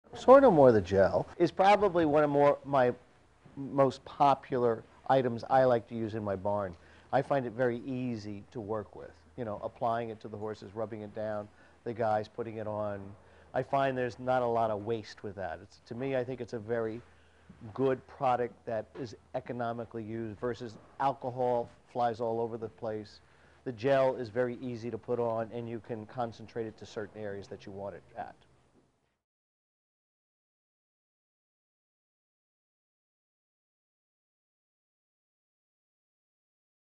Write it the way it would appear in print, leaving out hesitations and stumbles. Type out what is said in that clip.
Sort of more the gel is probably one of my most popular items I like to use in my barn. I find it very easy to work with. You know, applying it to the horses, rubbing it down, the guys putting it on. I find there's not a lot of waste with that. To me, I think it's a very good product that is economically used versus alcohol flies all over the place. The gel is very easy to put on, and you can concentrate it to certain areas that you want it at.